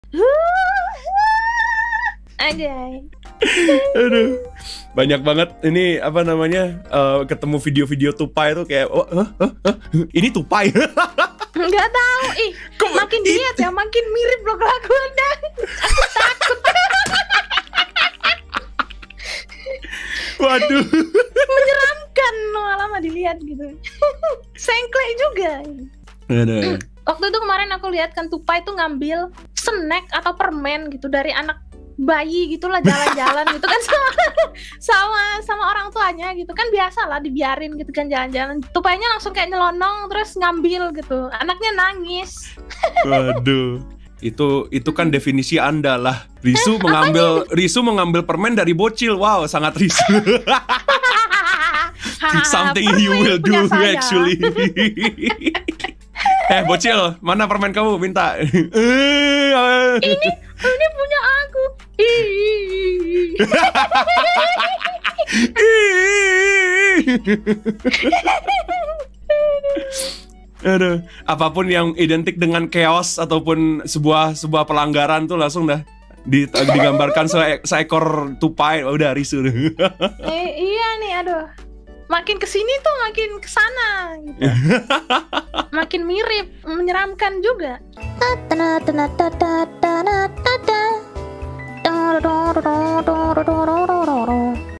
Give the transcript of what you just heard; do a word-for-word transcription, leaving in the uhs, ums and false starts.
Anjay. Aduh, banyak banget ini apa namanya uh, ketemu video-video tupai tuh kayak oh, huh, huh, huh, ini tupai. Nggak tahu, ih Kok- makin dilihat ya makin mirip loh kelakuannya. Aku takut. Waduh. Menyeramkan lama-lama dilihat gitu. Sengklek juga. Aduh. Waktu itu kemarin aku lihat kan tupai tuh ngambil snack atau permen gitu dari anak bayi gitulah jalan-jalan gitu kan sama sama sama orang tuanya gitu kan, biasa lah dibiarin gitu kan jalan-jalan, tupainya langsung kayak nyelonong terus ngambil gitu, anaknya nangis. Waduh. Itu itu kan definisi Anda lah. Risu mengambil Risu mengambil permen dari bocil. Wow, sangat Risu. Something you will do actually. Eh, bocil, mana permen kamu? Minta. ini ini punya aku. Aduh, apapun yang identik dengan chaos ataupun sebuah sebuah pelanggaran tuh langsung dah di, digambarkan se seekor tupai, udah Risu. eh, iya nih, aduh. Makin kesini tuh makin kesana gitu. Makin mirip, menyeramkan juga.